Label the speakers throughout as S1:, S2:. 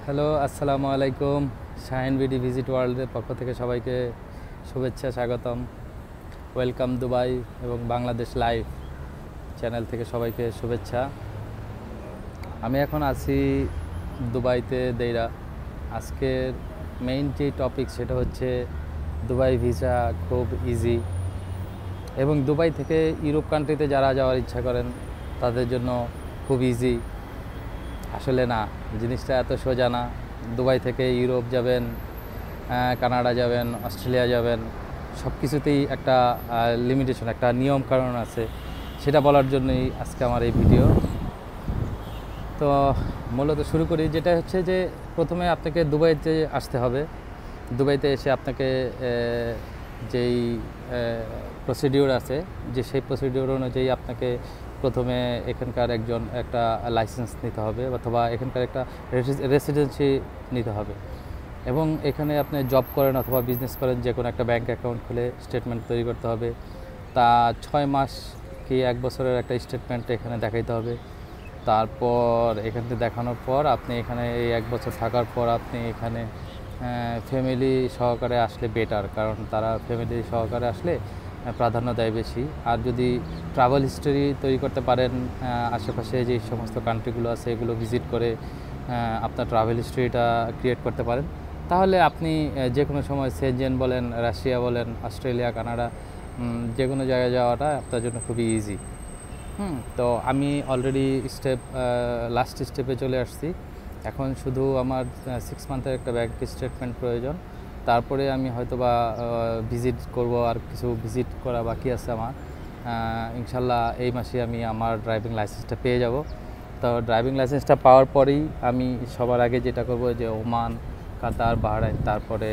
S1: Hello, আসসালামু আলাইকুম। Shahin BD visit ওয়ার্ল্ডের পক্ষ থেকে সবাইকে শুভেচ্ছা, স্বাগতম। ওয়েলকাম দুবাই এবং বাংলাদেশ লাইভ চ্যানেল থেকে সবাইকে শুভেচ্ছা। আমি এখন আছি দুবাইতে দেইরা। আজকের মেইন যে টপিক সেটা হচ্ছে দুবাই ভিসা খুব ইজি, এবং দুবাই থেকে ইউরোপ কান্ট্রিতে যারা যাওয়ার ইচ্ছা করেন তাদের জন্য খুব ইজি। আসলে না, জিনিসটা এত সোজা না। দুবাই থেকে ইউরোপ যাবেন, কানাডা যাবেন, অস্ট্রেলিয়া যাবেন, সব কিছুতেই একটা লিমিটেশন, একটা নিয়ম কানুন আছে। সেটা বলার জন্যই আজকে আমার এই ভিডিও। তো মূলত শুরু করি, যেটা হচ্ছে যে প্রথমে আপনাকে দুবাইতে আসতে হবে। দুবাইতে এসে আপনাকে যেই প্রসিডিওর আছে, যে সেই প্রসিডিওর অনুযায়ী আপনাকে প্রথমে এখানকার একটা লাইসেন্স নিতে হবে, অথবা এখানকার একটা রেসিডেন্সি নিতে হবে। এবং এখানে আপনি জব করেন অথবা বিজনেস করেন, যে কোনো একটা ব্যাঙ্ক অ্যাকাউন্ট খুলে স্টেটমেন্ট তৈরি করতে হবে। তা 6 মাস কি 1 বছরের একটা স্টেটমেন্ট এখানে দেখাইতে হবে। তারপর এখান থেকে দেখানোর পর আপনি এখানে এই 1 বছর থাকার পর আপনি এখানে ফ্যামিলি সহকারে আসলে বেটার, কারণ তারা ফ্যামিলি সহকারে আসলে প্রাধান্য দেয় বেশি। আর যদি ট্রাভেল হিস্টোরি তৈরি করতে পারেন, আশেপাশে যে সমস্ত কান্ট্রিগুলো আছে এগুলো ভিজিট করে আপনার ট্রাভেল হিস্টোরিটা ক্রিয়েট করতে পারেন, তাহলে আপনি যে কোনো সময় সেনজেন বলেন, রাশিয়া বলেন, অস্ট্রেলিয়া, কানাডা, যে কোনো জায়গায় যাওয়াটা আপনার জন্য খুবই ইজি। তো আমি অলরেডি লাস্ট স্টেপে চলে আসছি। এখন শুধু আমার 6 মান্থের একটা ব্যাংক স্টেটমেন্ট প্রয়োজন। তারপরে আমি হয়তোবা ভিজিট করব, আর কিছু ভিজিট করা বাকি আছে আমার। ইনশাল্লাহ এই মাসে আমি আমার ড্রাইভিং লাইসেন্সটা পেয়ে যাব। তো ড্রাইভিং লাইসেন্সটা পাওয়ার পরেই আমি সবার আগে যেটা করব, যে ওমান, কাতার, বাহরাইন, তারপরে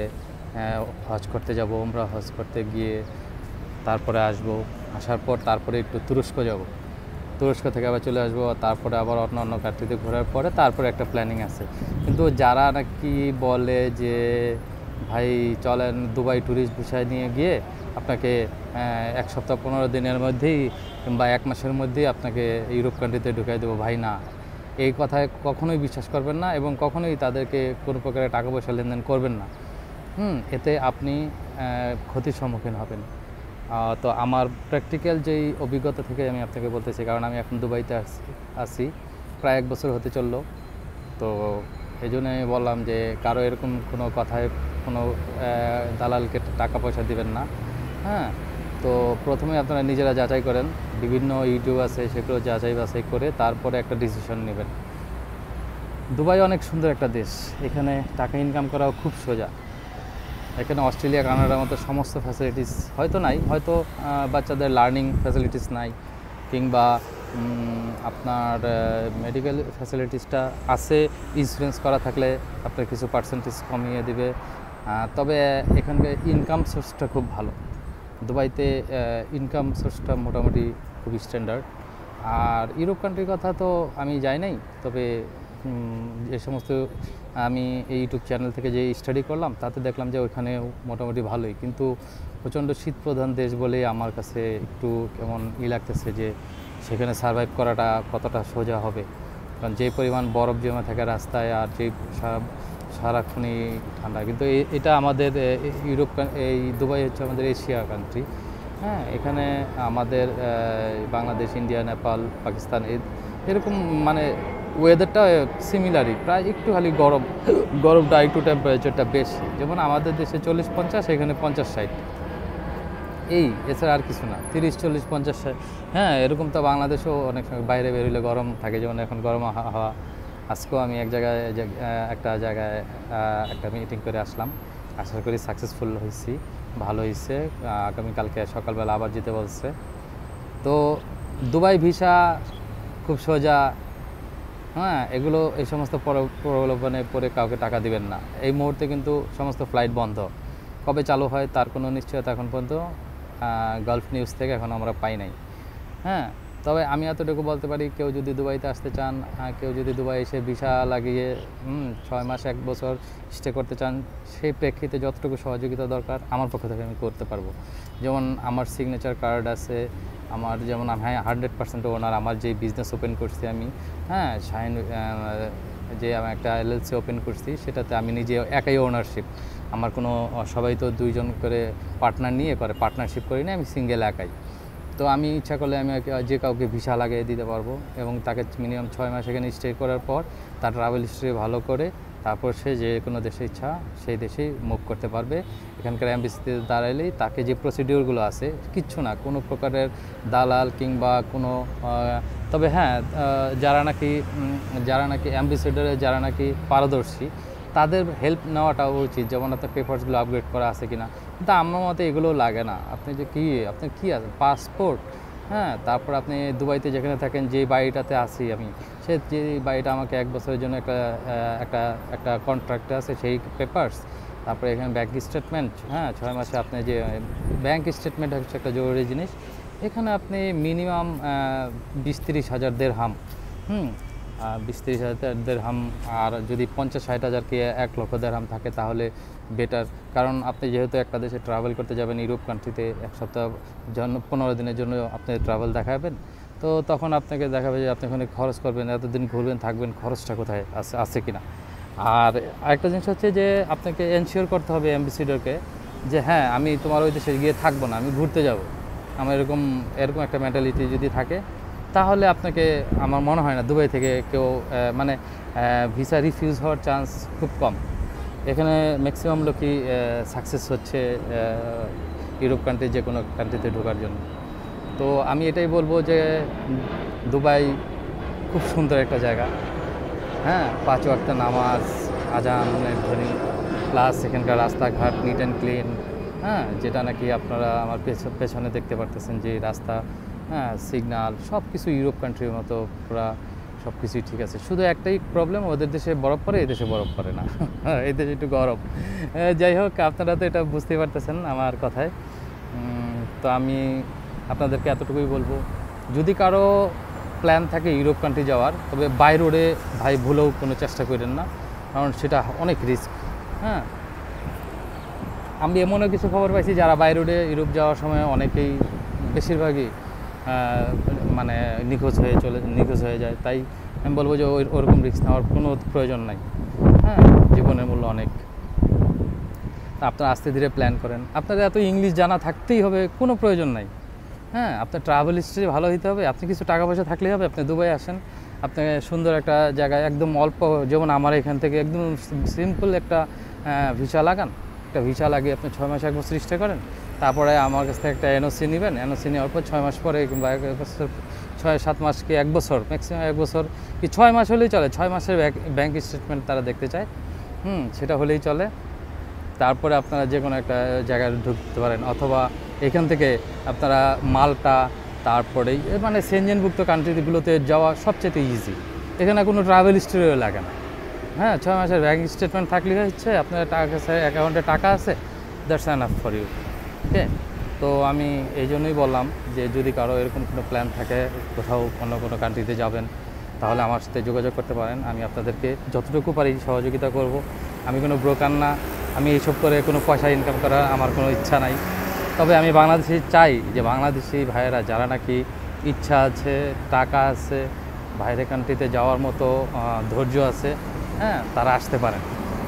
S1: হজ করতে যাব। উমরা হজ করতে গিয়ে তারপরে আসার পর তারপরে একটু তুরস্ক যাব। তুরস্ক থেকে আবার চলে আসবো, তারপরে আবার অন্য কান্ট্রিতে ঘোরার পরে তারপরে একটা প্ল্যানিং আছে। কিন্তু যারা নাকি বলে যে ভাই চলেন দুবাই ট্যুরিস্ট ভিসা নিয়ে গিয়ে আপনাকে 1 সপ্তাহ 15 দিনের মধ্যেই কিংবা 1 মাসের মধ্যেই আপনাকে ইউরোপ কান্ট্রিতে ঢুকাই দেবো, ভাই না, এই কথায় কখনোই বিশ্বাস করবেন না, এবং কখনোই তাদেরকে কোনো প্রকারের টাকা পয়সা লেনদেন করবেন না। এতে আপনি ক্ষতির সম্মুখীন হবেন। তো আমার প্র্যাকটিক্যাল যেই অভিজ্ঞতা থেকে আমি আপনাকে বলতেছি, কারণ আমি এখন দুবাইতে আছি প্রায় 1 বছর হতে চললো। তো এই জন্য আমি বললাম যে কারো এরকম কোনো কথায় কোনো দালালকে টাকা পয়সা দিবেন না। হ্যাঁ, তো প্রথমে আপনারা নিজেরা যাচাই করেন, বিভিন্ন ইউটিউব আছে সেগুলো যাচাই বাছাই করে তারপরে একটা ডিসিশন নেবেন। দুবাই অনেক সুন্দর একটা দেশ, এখানে টাকা ইনকাম করাও খুব সোজা। এখানে অস্ট্রেলিয়া, কানাডার মতো সমস্ত ফ্যাসিলিটিস হয়তো নাই, হয়তো বাচ্চাদের লার্নিং ফ্যাসিলিটিস নাই, কিংবা আপনার মেডিকেল ফ্যাসিলিটিসটা আছে, ইন্স্যুরেন্স করা থাকলে আপনার কিছু পার্সেন্টেজ কমিয়ে দিবে। তবে এখানকার ইনকাম সোর্সটা খুব ভালো। দুবাইতে ইনকাম সোর্সটা মোটামুটি খুবই স্ট্যান্ডার্ড। আর ইউরোপ কান্ট্রির কথা তো আমি যাই নাই, তবে যে সমস্ত আমি এই ইউটিউব চ্যানেল থেকে যে স্টাডি করলাম তাতে দেখলাম যে ওইখানে মোটামুটি ভালোই, কিন্তু প্রচণ্ড শীতপ্রধান দেশ বলে আমার কাছে একটু কেমন লাগতেছে যে সেখানে সার্ভাইভ করাটা কতটা সোজা হবে। কারণ যে পরিমাণ বরফ জমে থাকে রাস্তায়, আর যে সারাক্ষণই ঠান্ডা। কিন্তু এটা আমাদের এই দুবাই হচ্ছে আমাদের এশিয়া কান্ট্রি। হ্যাঁ, এখানে আমাদের বাংলাদেশ, ইন্ডিয়া, নেপাল, পাকিস্তান এরকম মানে ওয়েদারটা সিমিলারই, প্রায় একটু খালি গরমটা একটু টেম্পারেচারটা বেশি। যেমন আমাদের দেশে 40-50, এখানে 50-60, এছাড়া আর কিছু না। 30-40-50, হ্যাঁ এরকম তো বাংলাদেশেও অনেক সময় বাইরে বেরোলে গরম থাকে, যেমন এখন গরম হাওয়া। আজকেও আমি একটা জায়গায় একটা মিটিং করে আসলাম, আশা করি সাকসেসফুল হয়েছি, ভালো হয়েছে। আগামীকালকে সকালবেলা আবার যেতে বলছে। তো দুবাই ভিসা খুব সোজা। হ্যাঁ, এই সমস্ত প্রলোভনে পরে কাউকে টাকা দিবেন না। এই মুহূর্তে কিন্তু সমস্ত ফ্লাইট বন্ধ। কবে চালু হয় তার কোনো নিশ্চয়তা এখন পর্যন্ত গালফ নিউজ থেকে এখন আমরা পাই নাই। হ্যাঁ, তবে আমি এতটুকু বলতে পারি, কেউ যদি দুবাইতে আসতে চান, কেউ যদি দুবাই এসে ভিসা লাগিয়ে 6 মাস 1 বছর স্টে করতে চান, সেই প্রেক্ষিতে যতটুকু সহযোগিতা দরকার আমার পক্ষ থেকে আমি করতে পারবো। যেমন আমার সিগনেচার কার্ড আছে, যেমন আমি 100% ওনার, আমার যে বিজনেস ওপেন করছি আমি, হ্যাঁ শাহিন যে আমি একটা এলএলসি ওপেন করছি, সেটাতে আমি নিজে একাই ওনারশিপ। আমার কোনো সবাই তো 2 জন করে পার্টনার নিয়ে করে, পার্টনারশিপ করি না, আমি সিঙ্গেল একাই। তো আমি ইচ্ছা করলে আমি যে কাউকে ভিসা লাগিয়ে দিতে পারবো এবং তাকে মিনিমাম 6 মাস এখানে স্টে করার পর তার ট্রাভেল হিস্ট্রি ভালো করে তারপর সে যে কোনো দেশে ইচ্ছা সেই দেশেই মুভ করতে পারবে। এখানকার এমবিসিতে দাঁড়াইলেই তাকে যে প্রসিডিওরগুলো আছে, কিচ্ছু না, কোনো প্রকারের দালাল কিংবা কোনো তবে হ্যাঁ, যারা নাকি অ্যাম্বাসেডারে যারা নাকি পারদর্শী তাদের হেল্প নেওয়াটাও উচিত, যেমন আপনার পেপারসগুলো আপগ্রেড করা আছে কিনা। কিন্তু আমার মতে এগুলো লাগে না। আপনার কি আছে, পাসপোর্ট, হ্যাঁ, তারপর আপনি দুবাইতে যেখানে থাকেন, যে বাড়িটাতে আছি আমি, যে বাড়িটা আমাকে 1 বছরের জন্য একটা কন্ট্রাক্ট আছে, সেই পেপারস, তারপরে এখানে ব্যাঙ্ক স্টেটমেন্ট, হ্যাঁ, 6 মাসে আপনি যে ব্যাঙ্ক স্টেটমেন্ট হচ্ছে একটা জরুরি জিনিস। এখানে আপনি মিনিমাম 20-30 হাজার দেরহাম, 20-30 হাজার দেরহাম, আর যদি 50-60 হাজার কি 1 লক্ষ দেরহাম থাকে তাহলে বেটার। কারণ আপনি যেহেতু একটা দেশে ট্রাভেল করতে যাবেন, ইউরোপ কান্ট্রিতে 1 সপ্তাহ জন্য 15 দিনের জন্য আপনি ট্রাভেল দেখাবেন, তো তখন আপনাকে দেখাবে যে আপনি ওখানে খরচ করবেন, এতদিন ঘুরবেন থাকবেন, খরচটা কোথায় আছে কিনা। আর আরেকটা জিনিস হচ্ছে যে আপনাকে এনশিওর করতে হবে অ্যাম্বাসেডরকে যে হ্যাঁ, আমি তোমার ওই দেশে গিয়ে থাকবো না, আমি ঘুরতে যাব। আমার এরকম একটা মেন্টালিটি যদি থাকে, তাহলে আপনাকে আমার মনে হয় না দুবাই থেকে কেউ মানে ভিসা রিফিউজ হওয়ার চান্স খুব কম। এখানে ম্যাক্সিমাম লোকই সাকসেস হচ্ছে ইউরোপ কান্ট্রি যে কোনো কান্ট্রিতে ঢোকার জন্য। তো আমি এটাই বলবো যে দুবাই খুব সুন্দর একটা জায়গা, হ্যাঁ, 5 ওয়াক্ত নামাজ, আজানের ধ্বনি, প্লাস এখানকার রাস্তাঘাট নিট অ্যান্ড ক্লিন, হ্যাঁ, যেটা নাকি আপনারা আমার পেছনে দেখতে পারতেছেন যে রাস্তা, হ্যাঁ, সিগনাল, সব কিছু ইউরোপ কান্ট্রির মতো পুরা সব কিছুই ঠিক আছে। শুধু একটাই প্রবলেম, ওদের দেশে বরফ পড়ে, এই দেশে বরফ পড়ে না। এই দেশে একটু গরম। যাই হোক, আপনারা তো এটা বুঝতেই পারতেছেন আমার কথায়। তো আমি আপনাদেরকে এতটুকুই বলবো, যদি কারো প্ল্যান থাকে ইউরোপ কান্ট্রি যাওয়ার, তবে বাই রোডে ভাই ভুলেও কোনো চেষ্টা করেন না, কারণ সেটা অনেক রিস্ক। হ্যাঁ, আমি এমনও কিছু খবর পাইছি যারা বাই রোডে ইউরোপ যাওয়ার সময় অনেকেই, বেশিরভাগই মানে নিখোঁজ হয়ে যায়। তাই আমি বলবো যে ওরকম রিস্ক নেওয়ার কোনো প্রয়োজন নাই। হ্যাঁ, জীবনের মূল্য অনেক। আপনারা আস্তে ধীরে প্ল্যান করেন। আপনাদের এত ইংলিশ জানা থাকতেই হবে কোনো প্রয়োজন নাই। হ্যাঁ, আপনার ট্রাভেল হিস্ট্রি ভালো হতে হবে, আপনি কিছু টাকা পয়সা থাকলেই হবে। আপনি দুবাই আসেন, আপনি সুন্দর একটা জায়গায় একদম অল্প, যেমন আমার এখান থেকে একদম সিম্পল একটা ভিসা লাগান, একটা ভিসা লাগিয়ে আপনি 6 মাস 1 বছর স্টে করেন, তারপরে আমার কাছ থেকে একটা এনওসি নেবেন, এনওসি নেওয়ার পর 6 মাস পরে কিংবা 1 বছর, 6-7 মাস কি 1 বছর, ম্যাক্সিমাম 1 বছর কি 6 মাস হলেই চলে। 6 মাসের ব্যাঙ্ক স্টেটমেন্ট তারা দেখতে চায়, সেটা হলেই চলে। তারপরে আপনারা যে কোনো একটা জায়গায় ঢুকতে পারেন, অথবা এখান থেকে আপনারা মাল্টা, তারপরে মানে সেনজেনভুক্ত কান্ট্রিগুলোতে যাওয়া সবচেয়ে ইজি। এখানে কোনো ট্রাভেল হিস্ট্রিও লাগে না। হ্যাঁ, 6 মাসের ব্যাঙ্ক স্টেটমেন্ট থাকলে হচ্ছে, আপনার অ্যাকাউন্টে টাকা আছে, that's enough for you. Okay, তো আমি এই জন্যই বললাম যে যদি কারো এরকম কোনো প্ল্যান থাকে কোথাও অন্য কোনো কান্ট্রিতে যাবেন, তাহলে আমার সাথে যোগাযোগ করতে পারেন। আমি আপনাদেরকে যতটুকু পারি সহযোগিতা করব। আমি কোনো ব্রোকার না, আমি এইসব করে কোনো পয়সা ইনকাম করার আমার কোনো ইচ্ছা নাই। তবে আমি বাংলাদেশে চাই যে বাংলাদেশি ভাইয়েরা যারা নাকি ইচ্ছা আছে, টাকা আছে, বাইরের কান্ট্রিতে যাওয়ার মতো ধৈর্য আছে, হ্যাঁ, তারা আসতে পারেন।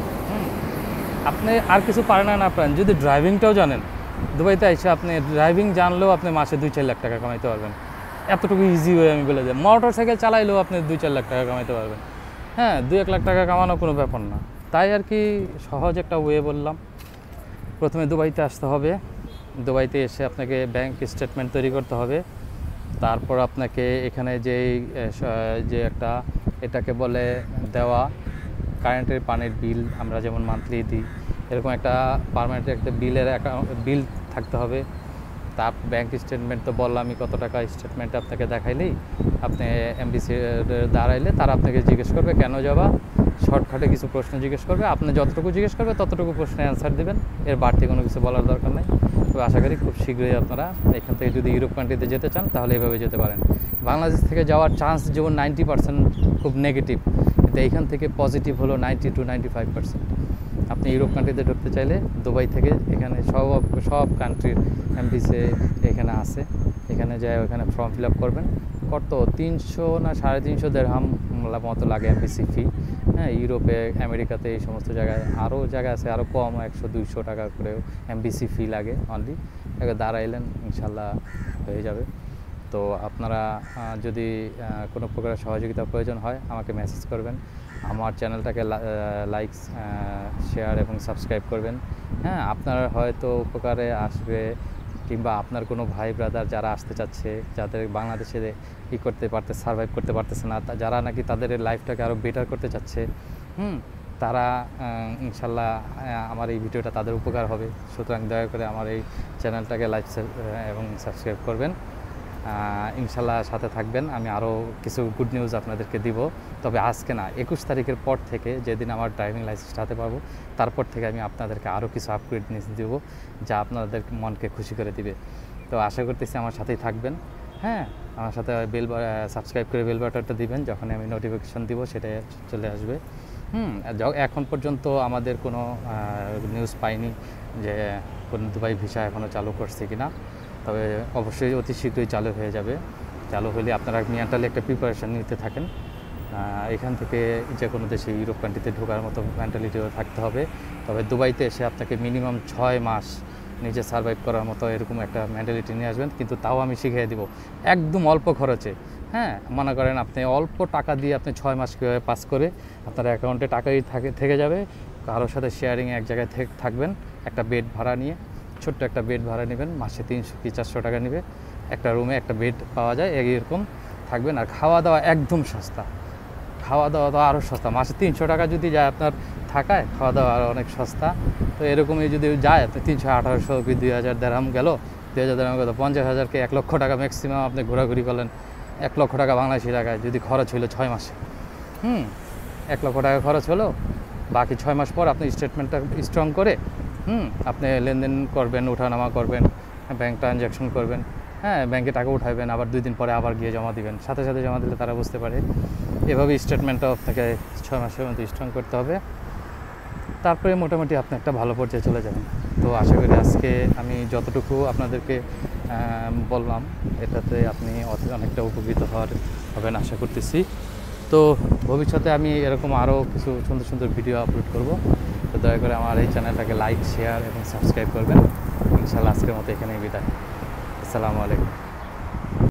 S1: আপনি আর কিছু পারেন না পারেন, যদি ড্রাইভিংটাও জানেন, দুবাইতে এসে আপনি ড্রাইভিং জানলেও আপনি মাসে 2-4 লাখ টাকা কামাইতে পারবেন। এতটুকু ইজি ওয়ে আমি বলে যাই। মোটর সাইকেল চালাইলেও আপনি 2-4 লাখ টাকা কামাইতে পারবেন। হ্যাঁ, 2-1 লাখ টাকা কামানো কোনো ব্যাপার না। তাই আর কি সহজ একটা ওয়ে বললাম। প্রথমে দুবাইতে আসতে হবে, দুবাইতে এসে আপনাকে ব্যাংক স্টেটমেন্ট তৈরি করতে হবে। তারপর আপনাকে এখানে যে একটা এটাকে বলে দেওয়া কারেন্টের, পানির বিল আমরা যেমন মান্থলি দিই, এরকম একটা পার্মানেন্ট একটা বিল থাকতে হবে। তার ব্যাংক স্টেটমেন্ট তো বললামই, কত টাকা স্টেটমেন্ট আপনাকে দেখাইলেই আপনি এমবিসি দাঁড়াইলে তারা আপনাকে জিজ্ঞেস করবে কেন যাবা, শর্টকাটে কিছু প্রশ্ন জিজ্ঞেস করবে, আপনি যতটুকু জিজ্ঞেস করবে ততটুকু প্রশ্নের অ্যান্সার দেবেন, এর বাড়তি কোনো কিছু বলার দরকার নেই। তবে আশা করি খুব শীঘ্রই আপনারা এখান থেকে যদি ইউরোপ কান্ট্রিতে যেতে চান তাহলে এভাবে যেতে পারেন। বাংলাদেশ থেকে যাওয়ার চান্স যেমন 90% খুব নেগেটিভ, কিন্তু এইখান থেকে পজিটিভ হলো 90-95%। আপনি ইউরোপ কান্ট্রিতে ঢুকতে চাইলে দুবাই থেকে এখানে সব কান্ট্রির এমবিসি এখানে আছে, এখানে যায় ওখানে ফর্ম ফিল আপ করবেন। কত 300 না 350 দেরহাম মতো লাগে এমবিসি ফি, হ্যাঁ, ইউরোপে, আমেরিকাতে এই সমস্ত জায়গায় আরও জায়গা আছে আরও কম, 100-200 টাকা করেও এমবিসি ফি লাগে অনলি। দাঁড়াইলেন ইনশাল্লাহ হয়ে যাবে। তো আপনারা যদি কোনো প্রকার সহযোগিতা প্রয়োজন হয় আমাকে মেসেজ করবেন, আমার চ্যানেলটাকে লাইক, শেয়ার এবং সাবস্ক্রাইব করবেন। হ্যাঁ, আপনার হয়তো উপকারে আসবে, কিংবা আপনার কোনো ভাই ব্রাদার যারা আসতে চাচ্ছে, যাদের বাংলাদেশে সার্ভাইভ করতে পারতেছে না, যারা নাকি তাদের লাইফটাকে আরও বেটার করতে চাচ্ছে, তারা ইনশাল্লাহ আমার এই ভিডিওটা তাদের উপকার হবে। সুতরাং দয়া করে আমার এই চ্যানেলটাকে লাইক এবং সাবস্ক্রাইব করবেন। ইনশাল্লাহ সাথে থাকবেন। আমি আরও কিছু গুড নিউজ আপনাদেরকে দিব, তবে আজকে না, 21 তারিখের পর থেকে, যেদিন আমার ড্রাইভিং লাইসেন্সটা হাতে পাবো, তারপর থেকে আমি আপনাদেরকে আরও কিছু আপগ্রেড নিউজ দেবো, যা আপনাদের মনকে খুশি করে দিবে। তো আশা করতেছি আমার সাথেই থাকবেন। হ্যাঁ, আমার সাথে সাবস্ক্রাইব করে বেল বাটনটা দিবেন, যখন আমি নোটিফিকেশন দিব সেটা চলে আসবে। এখন পর্যন্ত আমাদের কোনো নিউজ পাইনি যে কোনো দুবাই ভিসা এখনও চালু করছে কিনা, তবে অবশ্যই অতি শীঘ্রই চালু হয়ে যাবে। চালু হলে আপনারা মেন্টালি একটা প্রিপারেশান নিতে থাকেন। এখান থেকে যে কোনো দেশে, ইউরোপ কান্ট্রিতে ঢোকার মতো মেন্টালিটিও থাকতে হবে। তবে দুবাইতে এসে আপনাকে মিনিমাম 6 মাস নিজে সার্ভাইভ করার মতো এরকম একটা মেন্টালিটি নিয়ে আসবেন, কিন্তু তাও আমি শিখিয়ে দিব একদম অল্প খরচে। হ্যাঁ, মনে করেন আপনি অল্প টাকা দিয়ে আপনি 6 মাস কীভাবে পাস করে আপনার অ্যাকাউন্টে টাকাই থেকে যাবে। কারোর সাথে শেয়ারিংয়ে এক জায়গায় থাকবেন, একটা বেড ভাড়া নিয়ে, ছোট্ট একটা বেড ভাড়া নেবেন, মাসে 300 কি 400 টাকা নেবে, একটা রুমে একটা বেড পাওয়া যায়, এরকম থাকবেন। আর খাওয়া দাওয়া একদম সস্তা, খাওয়া দাওয়া তো আরও সস্তা। মাসে 300 টাকা যদি যায় আপনার থাকায়, খাওয়া দাওয়া আরও অনেক সস্তা। তো এরকমই যদি যায় আপনি 300, 1800 কি 2000 দেরহাম গেল, 2000 দেরহাম গেল, 50,000 কে 1 লক্ষ টাকা ম্যাক্সিমাম আপনি ঘোরাঘুরি করলেন। 1 লক্ষ টাকা বাংলাদেশি টাকায় যদি খরচ হইলো 6 মাসে, 1 লক্ষ টাকা খরচ হলো, বাকি 6 মাস পর আপনি স্টেটমেন্টটা স্ট্রং করে আপনি লেনদেন করবেন, ওঠানামা করবেন, ব্যাংক ট্রানজ্যাকশন করবেন। হ্যাঁ, ব্যাংকে টাকা উঠাবেন, আবার 2 দিন পরে আবার গিয়ে জমা দিবেন, সাথে সাথে জমা দিলে তারা বুঝতে পারে। এভাবে স্টেটমেন্টটা আপনাকে 6 মাসের মধ্যে স্ট্রং করতে হবে, তারপরে মোটামুটি আপনি একটা ভালো পর্যায়ে চলে যাবেন। তো আশা করি আজকে আমি যতটুকু আপনাদেরকে বললাম, এটাতে আপনি অনেকটা উপকৃত হবেন আশা করতেছি। তো ভবিষ্যতে আমি এরকম আরও কিছু সুন্দর সুন্দর ভিডিও আপলোড করব। তো দয়া করে আমার এই চ্যানেলটাকে লাইক, শেয়ার এবং সাবস্ক্রাইব করবেন। ইনশাআল্লাহ আজকের মতো এখানেই বিদায়। আসসালামু আলাইকুম।